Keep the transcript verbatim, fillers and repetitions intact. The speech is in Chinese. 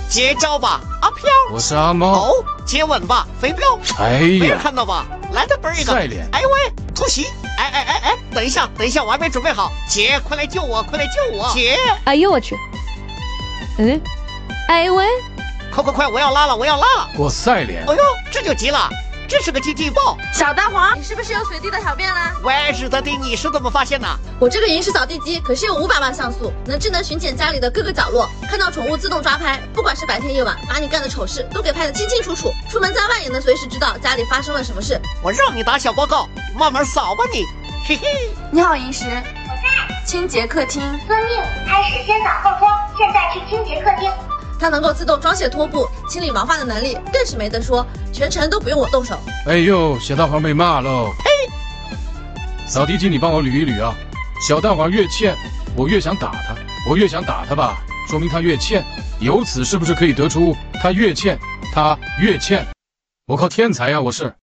接招吧，阿飘。 我是阿猫。 哦，接吻吧，飞镖。 哎没呀， 看到吧？来的本儿一个。 晒脸。 哎喂，突袭！哎哎哎哎，等一下，等一下，我还没准备好。姐，快来救我，快来救我！姐， 哎呦我去！嗯，哎喂， 快快快，我要拉了，我要拉了！ 我晒脸。 哎呦，这就急了，这是个紧急报。 小蛋黄，你是不是又随地大小便了？ 喂，日德丁，你是怎么发现的？ 我这个银石扫地机可是有五百万像素，能智能巡检家里的各个角落，看到宠物自动抓拍，不管是白天夜晚，把你干的丑事都给拍得清清楚楚。出门在外也能随时知道家里发生了什么事。 我让你打小报告，慢慢扫吧你。嘿嘿， 你好，银石。我在。清洁客厅。 遵命，开始先扫后拖，现在去清洁客厅。 它能够自动装卸拖布，清理毛发的能力更是没得说，全程都不用我动手。 哎呦，小蛋黄被骂喽！ 嘿， 扫地机你帮我捋一捋啊。小蛋黄越欠，我越想打他，我越想打他吧，说明他越欠。由此是不是可以得出他越欠，他越欠？我靠，天才呀，我是。